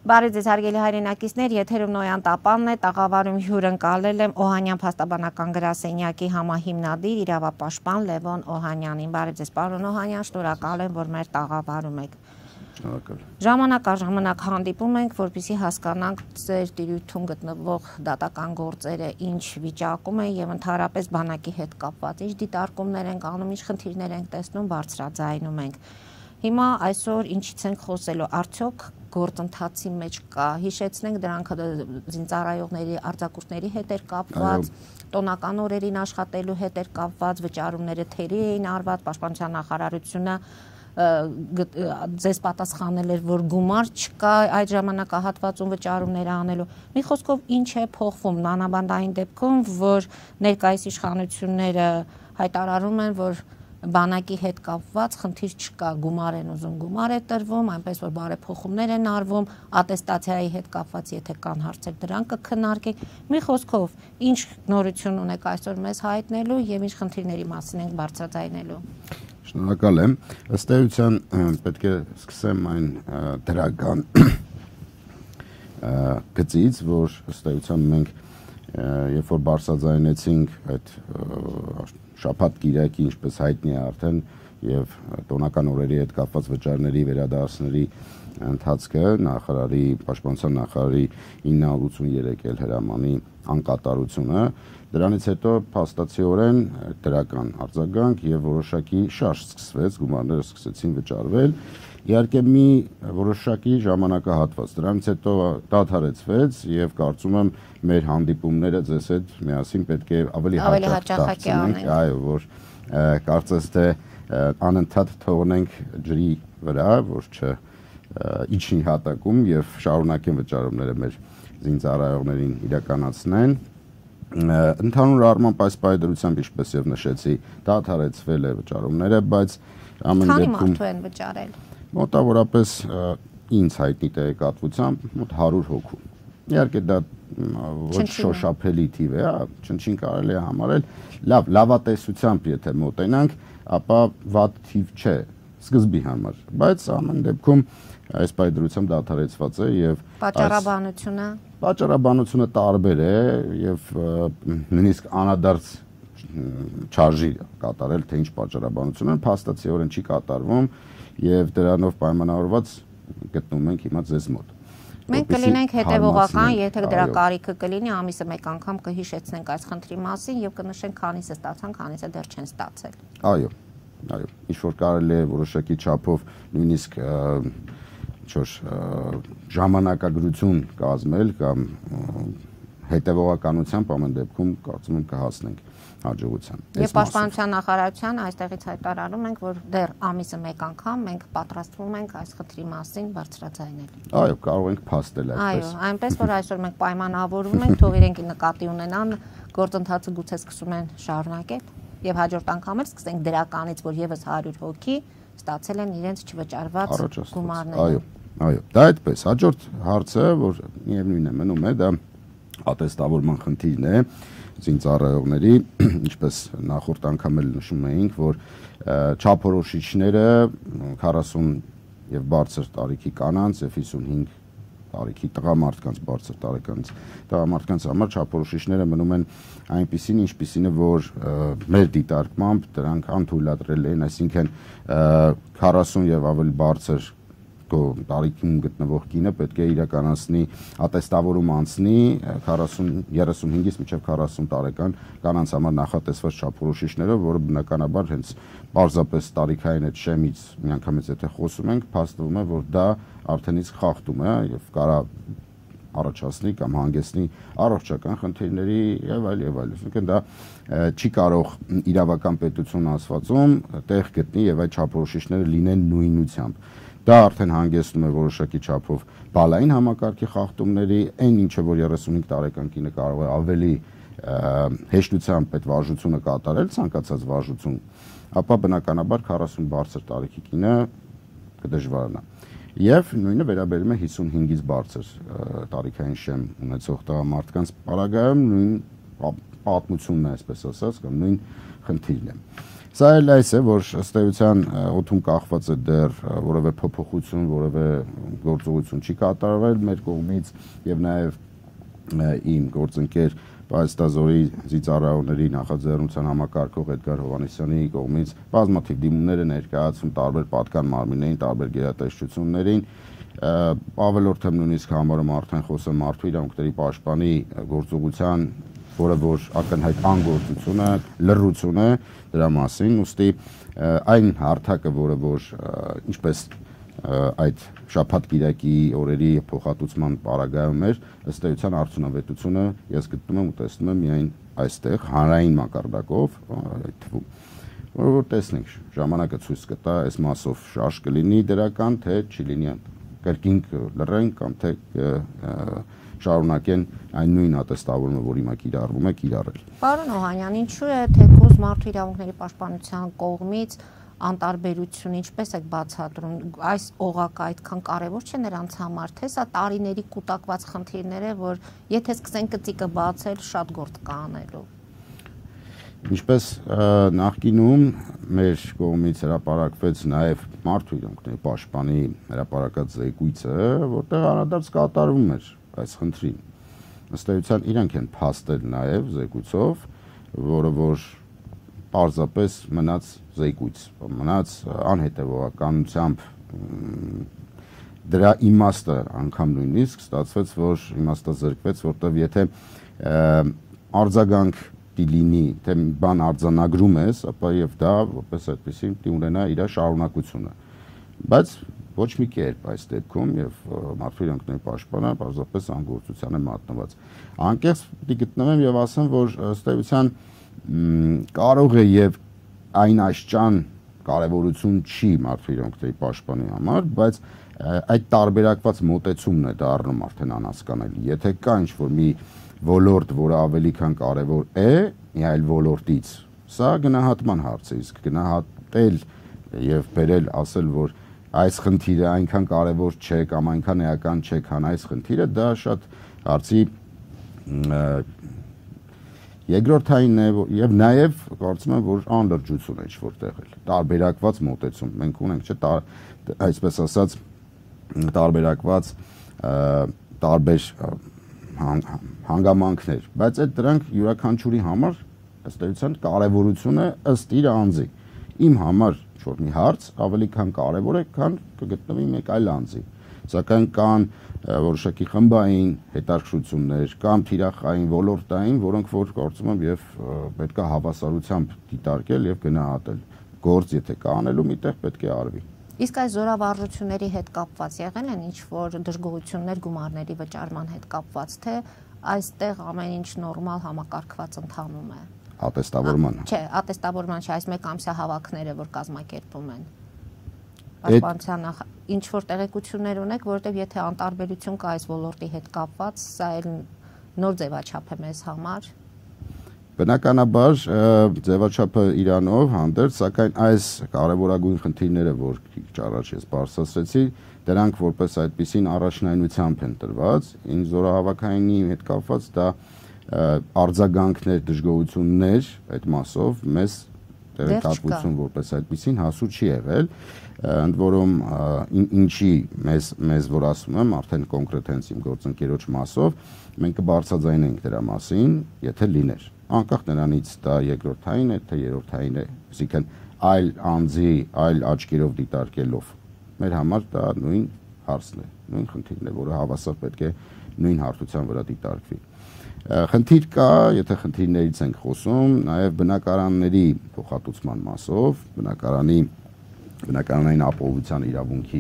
Բարի ձեզ հարգելի հայրենակիցներ, եթերում Նոյան Տապանն է, տաղավարում հյուրընկալել եմ Օհանյան փաստաբանական գրասենյակի համահիմնադիր իրավապաշտպան Լևոն Օհանյանին։ Բարի ձեզ, պարոն Օհանյան, շնորհակալ եմ, որ մեր տաղավարում եք։ Ժամանակ առ ժամանակ հանդիպում ենք, որպեսզի հասկանանք ձեր տիրույթում գտնվող դատական գործերը ինչ վիճակում են եւ ընդհանրապես բանակի հետ կապված ինչ դիտարկումներ ենք անում, ինչ խնդիրներ ենք տեսնում, բարձրաձայնում ենք։ Հիմա այսօր ինչից ենք խոսելու, արդյոք գործընթացի մեջ կա, հիշեցնենք դրանք զինծառայողների արձակուրդների հետ էր կապված, տոնական օրերին աշխատելու հետ էր կապված, վճարումները թերի էին արված, պաշտպանության նախարարությունը ձեզ պատասխանել էր, որ գումար չկա այդ ժամանակահատվածում վճարումները անելու։ Մի խոսքով ինչ է փոխվում մանավանդային դեպքում, որ ներկայիս իշխանությունները հայտարարում են, որ բանակի հետ կապված խնդիր չկա, գումար են ուզում, գումար է տրվում, այնպես որ բարեփոխումներ են արվում, ատեստացիայի հետ կապված, եթե կան հարցեր, դրանք կքննարկենք։ Մի խոսքով, ինչ նորություն ունեք այսօր մեզ հայտնելու եւ ինչ խնդիրների մասին ենք բարձրաձայնելու։ Շնորհակալ եմ։ Ըստ էության պետք է սկսեմ այն դրական գծից, որ ըստ էության մենք երբ որ բարձրաձայնեցինք այդ շաբաթ կիրակի, ինչպես հայտնի է արդեն, եւ տոնական օրերի հետ կապված վճարների վերադարձների ընթացքը նախարարի պաշտպանության նախարարի 983 էլ հրամանի անկատարությունը, դրանից հետո փաստացիորեն դրական արձագանք եւ որոշակի շարժ սկսվեց, գումարները սկսեցին վճարվել։ Իհարկե մի որոշակի ժամանակահատված, դրանից հետո դադարեցվեց եւ կարծում եմ մեր հանդիպումները ձեզ հետ միասին պետք է ավելի հաճախ անենք, այո, որ կարծես թե անընդհատ թողնենք ջրի վրա, որ իջի հատակում եւ շարունակեն վճարումները մեր զինծառայողներին իրականացնեն։ Ընդհանուր առմամբ այս պայմանությամբ, ինչպես եւ նշեցի, դադարեցվել է վճարումները, բայց ամեն դեպքում քանի մարդու են վճարել։ Մոտավորապես ինձ հայտնի տեղեկատվությամբ մոտ 100 հոգու։ Իհարկե դա ոչ շոշափելի թիվ է, չնչին կարելի է համարել, լավատեսությամբ եթե մոտենանք, ապա վատ թիվ չէ սկզբի համար, բայց ամեն դեպքում այս պայմանությամբ դադարեցված է եւ պատճառաբանությունը տարբեր է եւ նույնիսկ անադարձ չարժի կատարել, թե ինչ պատճառաբանություն են, փաստացիորեն չի կատարվում եւ դրանով պայմանավորված գտնվում ենք հիմա ձեզ մոտ։ Մենք կլինենք հետևողական, եթե դրա կարիքը կլինի, ամիսը մեկ անգամ կհիշեցնենք այս խնդրի մասին եւ կնշենք քանիսը ստացան, քանիսը դեռ չեն ստացել։ Այո, ինչ որ կարելի է որոշակի չափով նույնիսկ ժամանակագրություն կազմել կամ հետևողականությամբ ամեն դեպքում կարծում եմ կհասնենք հաջողության։ Եվ պաշտպանության նախարարության այստեղից հայտարարում ենք, որ դեռ ամիսը մեկ անգամ մենք պատրաստվում ենք այս խնդրի մասին բարձրաձայնել։ Այո, կարող ենք փաստել այդպես։ Այո, այնպես որ այսօր մենք պայմանավորվում ենք, թող իրենք նկատի ունենան, գործընթացը գուցե սկսում են շարունակել եւ հաջորդ անգամ էլ սկսենք դրականից, որ եւս 100 հոգի ստացել են իրենց չվճարված գումարները։ Այո, դա այդպես։ Հաջորդ հարցը, որ միևնույն է մնում է, դա ատեստավորման խնդիրն է զինծառայողների, ինչպես նախորդ անգամ էլ նշում էինք, որ չափորոշիչները 40 եւ բարձր տարիքի կանանց եւ 55 տարիքի տղամարդկանց բարձր տարեկանից տղամարդկանց համար չափորոշիչները մնում են այնպիսին, ինչպիսին է, որ մեր դիտարկմամբ դրանք անթույլատրել են, այսինքն 40 եւ ավելի բարձր տարիքում գտնվող կինը պետք է իրականացնի ատեստավորում անցնի 35-ից մինչև 40 տարեկան կանանց համար նախատեսված չափորոշիչներով, որը բնականաբար հենց պարզապես տարիքային այդ շեմից միանգամից եթե խոսում ենք, փաստվում է, որ դա արդեն իսկ խախտում է եւ կարա առաջացնի կամ հանգեցնի առողջական խնդիրների եւ այլ եւ այլ։ Այսինքն դա չի կարող իրավական պետություն ասվածում տեղ գտնի եւ այդ չափորոշիչները լինեն նույնությամբ։ Դա արդեն հանգեցնում է որոշակի չափով բալային համակարգի խախտումների, այն ինչը որ 35 տարեկան կինը կարող է ավելի հեշտությամբ այդ վարժությունը կատարել, ցանկացած վարժություն, ապա բնականաբար 40 բարձր տարիքի կինը կդժվարանա։ Եվ նույնը վերաբերում է 55-ից բարձր տարիքային շեմ ունեցող տղամարդկանց պարագայում նույն պատմությունն է, այսպես ասած, կամ նույն խնդիրն է։ Սա էլ այս է, որ ըստ էության օդում կախված է դեռ որևէ փոփոխություն, որևէ գործողություն չի կատարվել մեր կողմից եւ նաեւ իմ գործընկեր Պայստազորի ծիծառայողների նախաձեռնության համակարգող Էդգար Հովհաննիսյանի կողմից բազմաթիվ դիմումներ են ներկայացում տարբեր պատկան մարմիններին, տարբեր գերատեսչություններին, ավելորդ եմ նույնիսկ համարում արդեն խոսեմ մարդու իրավունքների պաշտպանի գործողության, որը որ ակնհայտ անգործություն է, լռություն է դրա մասին, ուստի այն հարթակը, որը որ ինչպես այդ շաբաթ կիրակի օրերի փոխհատուցման պարագայում էր, ըստ էության արդյունավետությունը ես գտնում եմ ու տեսնում եմ միայն այստեղ հանրային մակարդակով, այդ թվում, որ տեսնենք, ժամանակը ցույց կտա, այս մասով շարժ կլինի դրական, թե չի լինի, կրկին լռեն կամ թե շարունակեն այն նույն ատեստավորումը, որ հիմա կիրառվում է, կիրառել։ Պարոն Օհանյան, ինչու է թեկուզ մարդու իրավունքների պաշտպանության կողմից անտարբերություն, ինչպես եք բացատրում, այս օղակը այդքան կարևոր չէ նրանց համար, թե սա տարիների կուտակված խնդիրներ է, որ եթե սկսեն կծիկը բացել, շատ գործ կա անելու։ Ինչպես նախկինում մեր կողմից հրապարակվեց նաև մարդու իրավունքների պաշտպանի հրապարակած զեկույցը, որտեղ անդրադարձ կատարվում էր այս խնդրին։ Ըստ էության իրանք են փաստել նաև զեկույցով, որը որ պարզապես մնաց զեկույց, մնաց անհետևողականությամբ դրա իմաստը անգամ նույնիսկ ստացվեց, որ իմաստը զրկվեց, որտեղ եթե արձագանք լինի, թե բան արձանագրում ես, ապա եւ դա որպես այդպեսին պիտի ունենա իր շարունակությունը։ Բայց ոչ մի կերպ այս դեպքում եւ մարդու իրավունքների պաշտպանը պարզապես անգործության է մատնված։ Անկեղծ պիտի գտնվեմ եւ ասեմ, որ ըստ էության կարող է եւ այն աշճան կարևորություն չի մարդու իրավունքների պաշտպանի համար, բայց այդ տարբերակված մոտեցումն է դառնում արդեն անհասկանալի։ Եթե կա ինչ-որ մի ոլորտ, որը ավելի քան կարևոր է մի այլ ոլորտից, սա գնահատման հարց է, իսկ գնահատել եւ բերել ասել, որ այս խնդիրը այնքան կարևոր չէ կամ այնքան էական չէ, քան այս խնդիրը, դա շատ հարցի երկրորդային է եւ նաեւ կարծում եմ, որ անլրջություն է ինչ-որտեղ էլ տարբերակված մոտեցում։ Մենք ունենք չէ, այսպես ասած տարբերակված տարբեր հանգամանքներ, բայց այդ դրանք յուրաքանչյուրի համար ըստ էության կարևորությունը ըստ իր անձի։ Իմ համար որ մի հարց ավելի քան կարևոր է, քան կգտնվի մեկ այլ անձի։ Սակայն կան որոշակի խմբային հետաքրքրություններ կամ թիրախային ոլորտային, որոնք որ կարծում եմ եւ պետք է հավասարությամբ դիտարկել եւ գնահատել։ Գործ եթե կա անելու, միտեղ պետք է արվի։ Իսկ այս զորավարժությունների հետ կապված եղել են ինչ-որ դժգոհություններ գումարների վճարման հետ կապված, թե այստեղ ամեն ինչ նորմալ համակարգված ընթանում է։ Ատեստավորման։ Չէ, ատեստավորման չէ, այս մեկ ամսյա հավաքները, որ կազմակերպում են։ Պաշտպանության ինչ որ տեղեկություններ ունեք, որովհետև եթե անտարբերություն կա այս ոլորտի հետ կապված, սա էլ նոր ձևաչափ է մեզ համար։ Բնականաբար ձևաչափը իրանով հանդերձ, սակայն այս կարևորագույն խնդիրները, որ քիչ առաջ ես բարձրացրեցի, դրանք որպես այդպիսին առաջնայնությամբ են տրված, ինչ զորահավաքայինի հետ կապված դա արձագանքներ, դժգոհություններ այդ մասով մեզ տեղեկատվություն որպես այդպիսին հասու չի եղել, ընդ որում ինչի մեզ որ ասում եմ, արդեն կոնկրետ հենց իմ գործընկերոջ մասով, մենք կբարձրաձայնենք դրա մասին, եթե լիներ։ Անկախ նրանից դա երկրորդային է, թե երրորդային է, այսինքն այլ անձի, այլ աչքերով դիտարկելով։ Մեր համար դա նույն հարցն է, նույն խնդիրն է, որը հավասար պետք է նույն հարթության վրա դիտարկվի։ Խնդիր կա, եթե խնդիրներից ենք խոսում, նաև բնակարանների փոխհատուցման մասով, բնակարանային ապահովության իրավունքի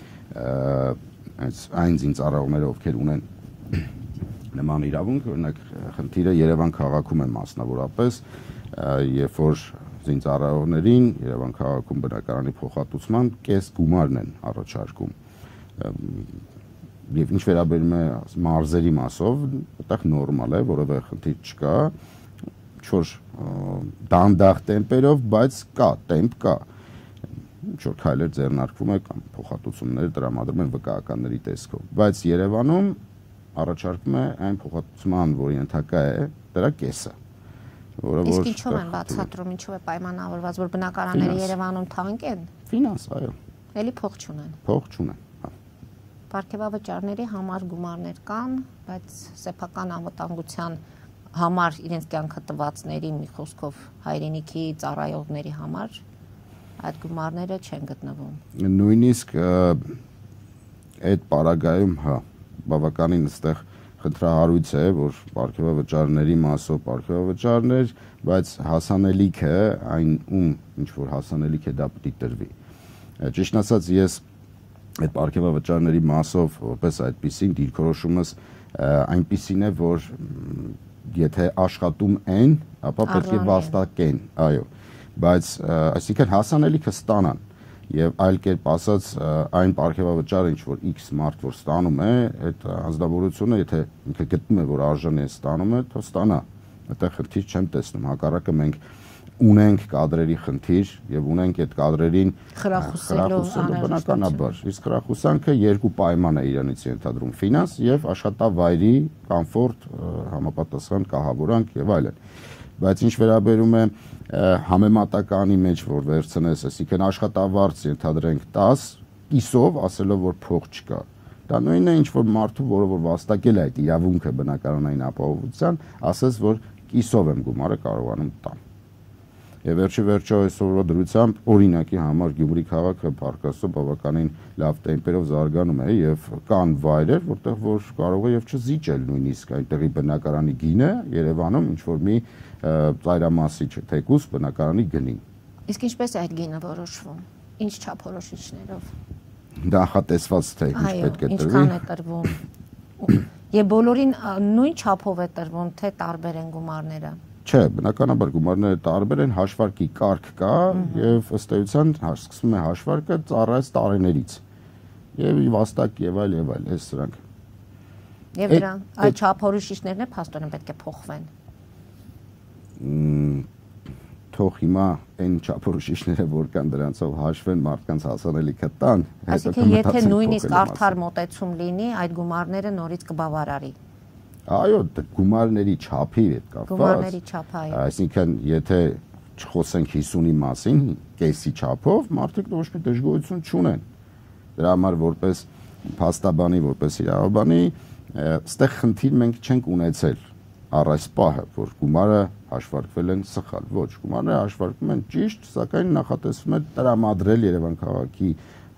այն զինծառայողները, ովքեր ունեն նման իրավունք, օրինակ խնդիրը Երևան քաղաքում է մասնավորապես, երբ որ զինծառայողներին Երևան քաղաքում բնակարանի փոխհատուցման կես գումարն են առաջարկում։ Եվ ինչ վերաբերում է մարզերի մասով, այդտեղ նորմալ է, որովհետև խնդիր չկա, ինչ-որ դանդաղ տեմպերով, բայց կա, տեմպ կա։ Ինչ-որ քայլեր ձեռնարկվում է կամ փոխհատուցումներ տրամադրում են վկայականների տեսքով։ Բայց Երևանում առաջարկում է այն փոխհատուցման, որի ենթակա է, դրա կեսը։ որը Իսկ ինչով են բացատրում, ինչով է պայմանավորված, որ բնակարանները Երևանում թանկ են։ Ֆինանս, այո։ Էլի փող չունեն։ Փող չունեն, հա։ Պարգևավճարների համար գումարներ կան, բայց սեփական անվտանգության համար իրենց կյանքը տվածների մի խոսքով հայրենիքի ծառայողների համար այդ գումարները չեն գտնվում։ Նույնիսկ այդ պարագայում, հա, բավականին այստեղ խնդրահարույց է, որ պարգևավճարների մասով պարգևավճարներ, բայց հասանելիքը այն ինչ որ հասանելիք է դա պետք է տրվի։ Ճիշտ ասած, ես այդ պարգևավճարների մասով որպես այդպեսին դիրքորոշումս այնպիսին է, որ եթե աշխատում են, ապա պետք է վաստակեն, այո, բայց այսինքն հասանելիքը ստանան եւ այլ կերպ ասած այն պարգևավճարը ինչ որ X մարդ որ ստանում է, այդ անձնավորությունը եթե ինքը գտնում է որ արժանի է ստանում է, թող ստանա։ Այդտեղ խնդիր չեմ տեսնում, հակառակը մենք ունենք կադրերի խնդիր եւ ունենք այդ կադրերին խրախուսելու բնականաբար։ Իսկ խրախուսանքը երկու պայման է իրանից ենթադրում՝ ֆինանս եւ աշխատավայրի կոմֆորտ, համապատասխան կահավորանք եւ այլն։ Բայց ինչ վերաբերում է համեմատականի մեջ որ վերցնես, այսինքն աշխատավարձ ենթադրենք 10, կիսով ասելով որ փող չկա։ Դա նույնն է ինչ որ մարդու, որը որ վաստակել է այդ իրավունքը բնակարանային ապահովության, ասես որ կիսով եմ գումարը կարողանում տամ։ Եվ վերջի այսօրվա դրությամբ օրինակի համար Գյումրի քաղաքը Փարքաստո բավականին լավ տեմպերով զարգանում է եւ կան վայրեր, որտեղ որ կարող է եւ չզիջել նույնիսկ այնտեղի բնակարանի գինը Երևանում ինչ որ մի ծայրամասի թեկուս բնակարանի գնին։ Իսկ ինչպես է այդ գինը որոշվում։ Ինչ չափորոշիչներով։ Նախատեսված թե ինչ պետք է տրվի։ Ինչքան է տրվում։ Եվ բոլորին նույն չափով է տրվում, թե տարբեր են գումարները։ Չէ, բնականաբար գումարները տարբեր են, հաշվարկի կարգ կա եւ ըստ էության սկսվում է հաշվարկը ծառայած տարիներից։ Եվ վաստակ եւ այլ, այս սրանք։ Եվ դրան այդ չափորոշիչներն է փաստորեն պետք է փոխվեն։ Թող հիմա այն չափորոշիչները որ կան դրանցով հաշվեն մարդկանց հասանելիքը տան։ Այսինքն եթե նույնիսկ արդար մոտեցում լինի, այդ գումարները նորից կբավարարի։ Այո, գումարների չափի հետ կապված։ Գումարների չափ, այո։ Այսինքն, եթե չխոսենք 50-ի մասին, կեսի չափով, մարդիկ ոչ մի դժգոհություն չունեն։ Դրա համար որպես փաստաբանի, որպես իրավաբանի, այստեղ խնդիր մենք չենք ունեցել առ այս պահը, որ գումարը հաշվարկվել են սխալ։ Ոչ, գումարները հաշվարկվում են ճիշտ, սակայն նախատեսվում է տրամադրել Երևան քաղաքի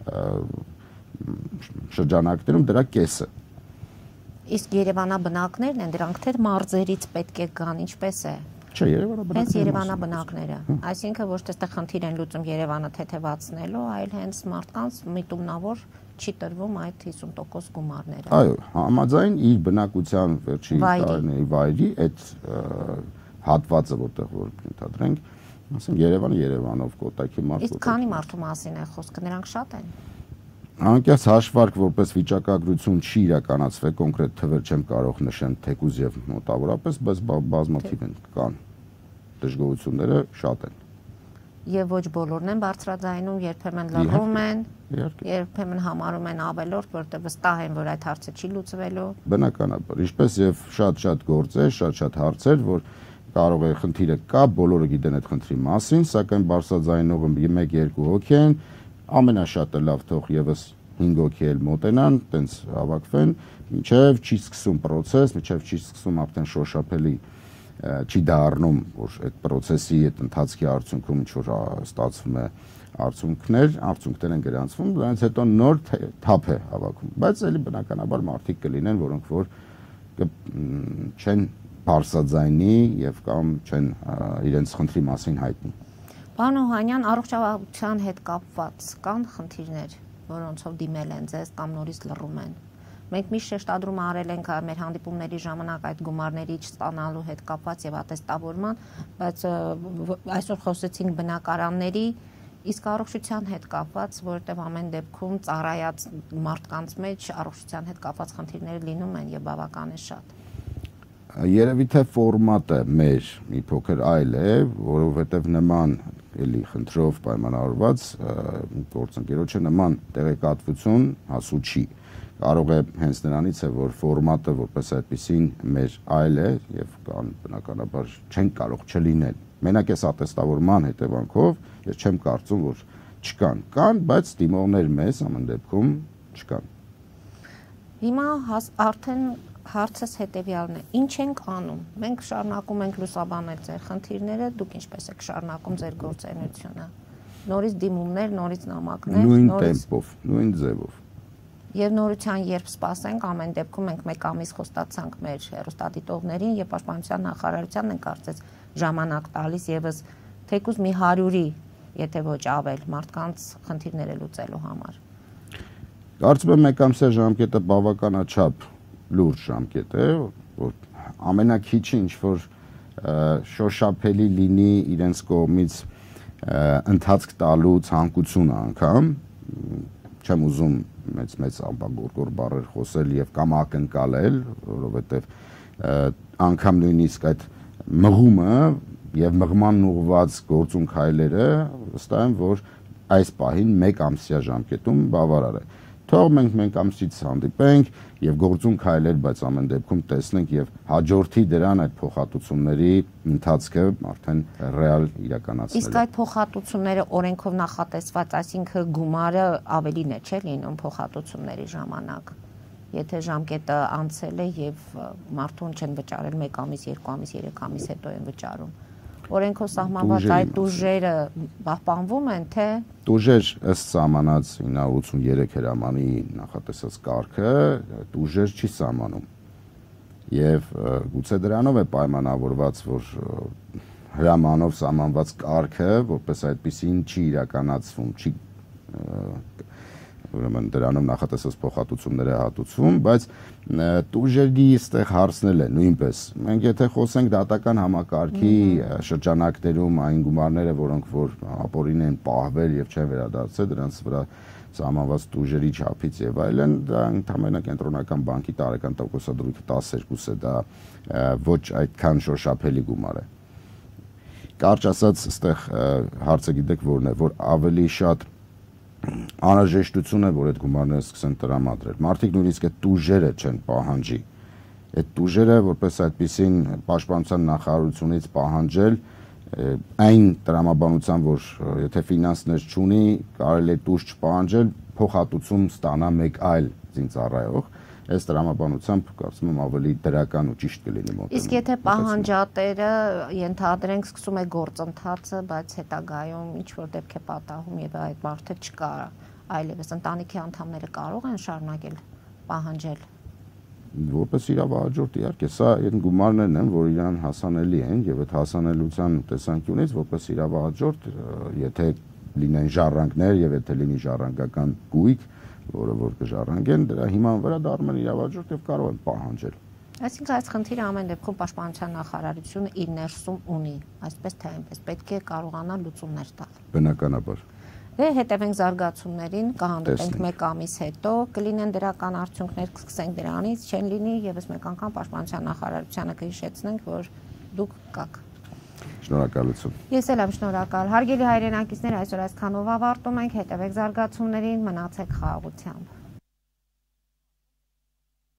շրջանակներում դրա կեսը։ Իսկ Երևանաբնակներն են դրանք թե մարզերից պետք է գան, ինչպես է։ Չէ, Երևանաբնակները։ Հենց Երևանաբնակները, այսինքն ոչ թե այդտեղ խնդիր են լուծում Երևանը թեթևացնելու, այլ հենց մարդկանց միտումնավոր չի տրվում այդ 50% գումարները։ Այո, համաձայն իր բնակության վերջի տարիների վայրի այդ հատվածը, որտեղ որ ընդհանրենք, ասեմ Երևանով կոտայքի մարդ։ Իսկ քանի մարդու մասին է խոսքը, նրանք շատ են։ Անկեղծ հաշվարկ որպես վիճակագրություն չի իրականացվել, կոնկրետ թվեր չեմ կարող նշեմ թեկուզ եւ մոտավորապես, բայց բազմաթիվ են կան։ Դժգոհությունները շատ են։ Եվ ոչ բոլորն են բարձրաձայնում, երբեմն լռում են, երբեմն համարում են ավելորդ, որտեղ վստահ են, որ այդ հարցը չի լուծվելու։ Բնականաբար, ինչպես եւ շատ գործեր, շատ հարցեր, որ կարող է խնդիրը կա, բոլորը գիտեն այդ խնդրի մասին, սակայն բարձրաձայնողը 1-2 հոգի են, ամենաշատը լավ թող եւս 5 հոգի էլ մոտենան, տենց հավաքվեն, մինչեւ չի սկսում process, մինչեւ չի սկսում արդեն շոշափելի չի դառնում, որ այդ process-ի այդ ընթացքի արդյունքում ինչ որ ստացվում է արդյունքներ են գրանցվում, դրանից հետո նոր թափ է հավաքում, բայց ելի բնականաբար մարդիկ կլինեն, որոնք որ չեն բարձրաձայնի եւ կամ չեն իրենց խնդրի մասին հայտնի։ Պարոն Օհանյան, առողջապահության հետ կապված կան խնդիրներ, որոնցով դիմել են ձեզ կամ նորից լռում են։ Մենք միշտ շեշտադրում արել ենք մեր հանդիպումների ժամանակ այդ գումարների չստանալու հետ կապված եւ ատեստավորման, բայց այսօր խոսեցինք բնակարանների, իսկ առողջության հետ կապված, որովհետեւ ամեն դեպքում ծառայած մարդկանց մեջ առողջության հետ կապված խնդիրներ լինում են եւ բավական է շատ։ Երևի թե ֆորմատը մեր մի փոքր այլ է, որովհետեւ նման էլի խնդրով պայմանավորված գործընկերոջը նման տեղեկատվություն հասու չի։ Կարող է հենց նրանից է, որ ֆորմատը որպես այդպեսին մեր այլ է եւ կան բնականաբար չեն կարող չլինել։ Մենակ այս ատեստավորման հետևանքով ես չեմ կարծում, որ չկան։ Կան, բայց դիմողներ մեզ ամեն դեպքում չկան։ Հիմա արդեն հարցս հետևյալն է. ինչ ենք անում։ Մենք շարունակում ենք լուսաբանել ձեր խնդիրները, դուք ինչպես եք շարունակում ձեր գործունեությունը։ Նորից դիմումներ, նորից նամակներ, նույն տեմպով, նույն ձևով։ Եվ նորության երբ սպասենք, ամեն դեպքում մենք մեկ ամիս խոստացանք մեր հեռուստադիտողներին եւ Պաշտպանության նախարարությանն են կարծես ժամանակ տալիս եւս թեկուզ մի 100-ի, եթե ոչ ավել, մարդկանց խնդիրները լուծելու համար։ Կարծում եմ մեկ ամսյա ժամկետը բավականաչափ լուրջ ժամկետ է, որ ամենակիչը ինչ որ շոշափելի լինի իրենց կողմից ընթացք տալու ցանկությունը անգամ, չեմ ուզում մեծ ամբողջ բառեր խոսել եւ կամ ակնկալել, որովհետեւ անգամ նույնիսկ այդ մղումը եւ մղման ուղղված գործուն քայլերը վստահ եմ, որ այս պահին մեկ ամսյա ժամկետում բավարար է։ Թող մենք ամսից հանդիպենք եւ գործուն քայլեր, բայց ամեն դեպքում տեսնենք եւ հաջորդի դրան այդ փոխհատուցումների ընթացքը արդեն ռեալ իրականացնել։ Իսկ այդ փոխհատուցումները օրենքով նախատեսված, այսինքն գումարը ավելին է, չէ՞ լինում փոխհատուցումների ժամանակ։ Եթե ժամկետը անցել է եւ մարդուն չեն վճարել 1 ամիս, 2 ամիս, 3 ամիս հետո են վճարում։ Օրենքով սահմանված այդ տուժերը պահպանվում են, թե տուժեր ըստ սահմանած 983 հրամանի նախատեսած կարգը տուժեր չի սահմանում։ Եվ գուցե դրանով է պայմանավորված, որ հրամանով սահմանված կարգը որպես այդպեսին չի իրականացվում, չի ուրեմն դրանով նախատեսած փոխհատուցումները հատուցվում, բայց տուժերի այստեղ հարցնել է նույնպես։ Մենք եթե խոսենք դատական համակարգի շրջանակներում այն գումարները, որոնք որ ապօրին են պահվել եւ չեն վերադարձել, դրանց վրա սահմանված տուժերի չափից եւ այլն, դա ընդհանրապես կենտրոնական բանկի տարեկան տոկոսադրույքը 12 է, դա ոչ այդքան շոշափելի գումար է։ Կարճ ասած, այստեղ հարցը գիտեք որն է, որ ավելի շատ անհրաժեշտություն է, որ այդ գումարները սկսեն տրամադրել։ Մարդիկ նույնիսկ այդ տուժերը չեն պահանջի։ Այդ տուժերը որպես այդպեսին Պաշտպանության նախարարությունից պահանջել այն տրամաբանության, որ եթե ֆինանսներ չունի, կարելի է տուժ չպահանջել, փոխհատուցում ստանա մեկ այլ զինծառայող։ Այս տրամաբանությամբ կարծում եմ ավելի դրական ու ճիշտ կլինի մոտենում։ Իսկ եթե պահանջատերը ենթադրենք սկսում է գործընթացը, բայց հետագայում ինչ որ դեպք է պատահում եւ այդ մարդը չկա, այլևս ընտանիքի անդամները կարող են շարունակել պահանջել։ Որպես իրավահաջորդ իհարկե, սա այն գումարներն են, որ իրան հասանելի են եւ այդ հասանելիության տեսանկյունից որպես իրավահաջորդ, եթե լինեն ժառանգներ եւ եթե լինի ժառանգական գույք, որը որ կժառանգեն, դրա հիման վրա դառնում են իրավահաջորդ եւ կարող են պահանջել։ Այսինքն այս խնդիրը ամեն դեպքում Պաշտպանության նախարարությունը իր ներսում ունի, այսպես թե այնպես պետք է կարողանա լուծումներ տալ։ Բնականաբար։ Դե հետևենք զարգացումներին, կհանդիպենք մեկ ամիս հետո, կլինեն դրական արդյունքներ, կսկսենք դրանից, չեն լինի եւս մեկ անգամ Պաշտպանության նախարարությանը կհիշեցնենք, որ դուք կաք։ Շնորհակալություն։ Ես էլ եմ շնորհակալ։ Հարգելի հայրենակիցներ, այսօր այսքանով ավարտում ենք, հետևեք զարգացումներին, մնացեք խաղաղությամբ։